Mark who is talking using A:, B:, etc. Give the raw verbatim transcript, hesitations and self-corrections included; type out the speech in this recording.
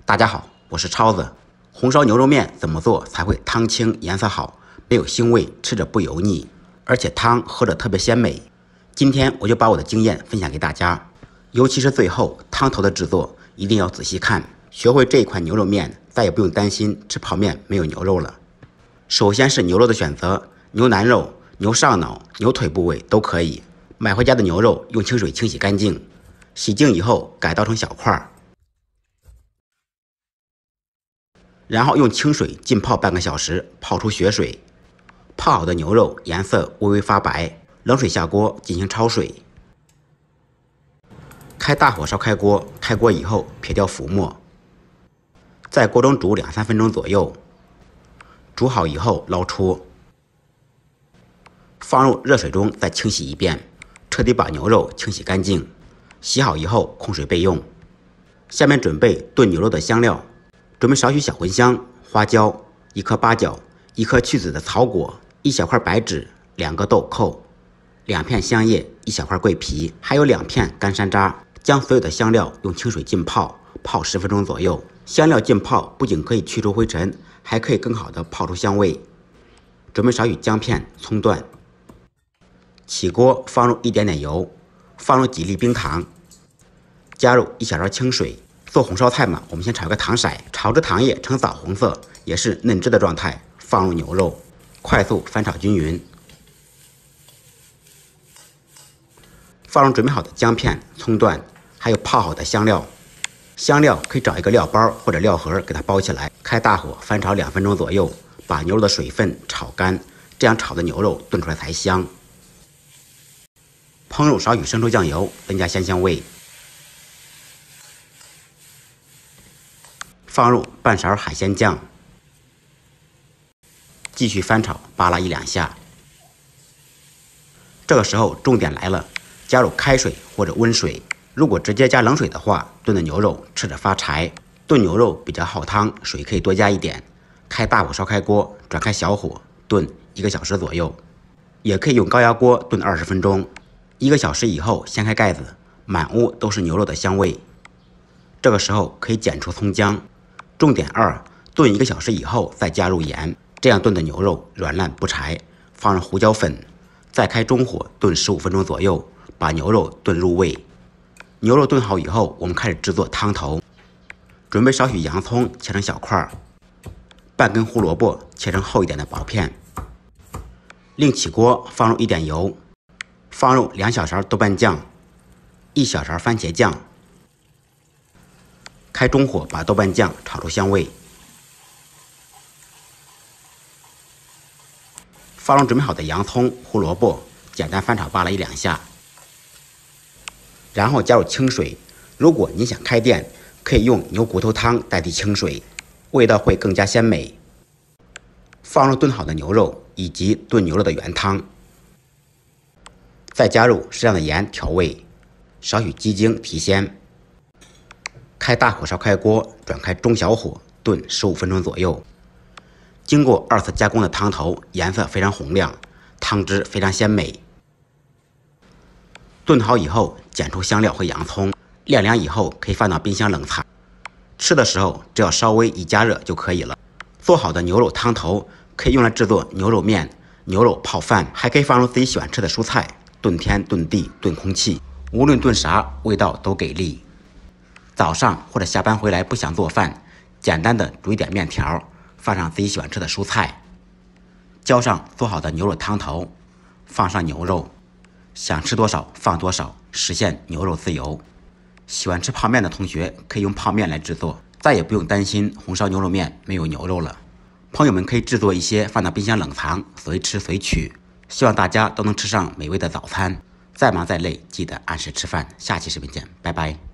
A: 大家好，我是超子。红烧牛肉面怎么做才会汤清颜色好，没有腥味，吃着不油腻，而且汤喝着特别鲜美？今天我就把我的经验分享给大家，尤其是最后汤头的制作一定要仔细看，学会这一款牛肉面，再也不用担心吃泡面没有牛肉了。首先是牛肉的选择，牛腩肉、牛上脑、牛腿部位都可以。买回家的牛肉用清水清洗干净，洗净以后改刀成小块，然后用清水浸泡半个小时，泡出血水。泡好的牛肉颜色微微发白，冷水下锅进行焯水。开大火烧开锅，开锅以后撇掉浮沫，在锅中煮两三分钟左右。煮好以后捞出，放入热水中再清洗一遍，彻底把牛肉清洗干净。洗好以后控水备用。下面准备炖牛肉的香料，准备少许小茴香、花椒、一颗八角、一颗去籽的草果、一小块白芷、两个豆蔻、两片香叶、一小块桂皮，还有两片干山楂。将所有的香料用清水浸泡，泡十分钟左右。香料浸泡不仅可以去除灰尘，还可以更好的泡出香味。准备少许姜片、葱段。起锅放入一点点油，放入几粒冰糖，加入一小勺清水。做红烧菜嘛，我们先炒个糖色，炒至糖液呈枣红色，也是嫩汁的状态，放入牛肉，快速翻炒均匀。放入准备好的姜片、葱段，还有泡好的香料。香料可以找一个料包或者料盒给它包起来，开大火翻炒两分钟左右，把牛肉的水分炒干，这样炒的牛肉炖出来才香。烹入少许生抽酱油，增加鲜香味。放入半勺海鲜酱，继续翻炒，扒拉一两下。这个时候重点来了，加入开水或者温水。如果直接加冷水的话，炖的牛肉吃着发柴。炖牛肉比较耗汤，水可以多加一点。开大火烧开锅，转开小火炖一个小时左右，也可以用高压锅炖二十分钟。一个小时以后掀开盖子，满屋都是牛肉的香味。这个时候可以剪出葱姜。重点二，炖一个小时以后再加入盐，这样炖的牛肉软烂不柴。放入胡椒粉，再开中火炖十五分钟左右，把牛肉炖入味。牛肉炖好以后，我们开始制作汤头。准备少许洋葱切成小块，半根胡萝卜切成厚一点的薄片。另起锅放入一点油，放入两小勺豆瓣酱，一小勺番茄酱。开中火把豆瓣酱炒出香味。放入准备好的洋葱、胡萝卜，简单翻炒扒拉一两下。然后加入清水，如果你想开店，可以用牛骨头汤代替清水，味道会更加鲜美。放入炖好的牛肉以及炖牛肉的原汤，再加入适量的盐调味，少许鸡精提鲜。开大火烧开锅，转开中小火炖十五分钟左右。经过二次加工的汤头颜色非常红亮，汤汁非常鲜美。炖好以后剪出香料和洋葱，晾凉以后可以放到冰箱冷藏。吃的时候只要稍微一加热就可以了。做好的牛肉汤头可以用来制作牛肉面、牛肉泡饭，还可以放入自己喜欢吃的蔬菜，炖天、炖地、炖空气，无论炖啥味道都给力。早上或者下班回来不想做饭，简单的煮一点面条，放上自己喜欢吃的蔬菜，浇上做好的牛肉汤头，放上牛肉，想吃多少放多少，实现牛肉自由。喜欢吃泡面的同学可以用泡面来制作，再也不用担心红烧牛肉面没有牛肉了。朋友们可以制作一些放到冰箱冷藏，随吃随取。希望大家都能吃上美味的早餐。再忙再累，记得按时吃饭。下期视频见，拜拜。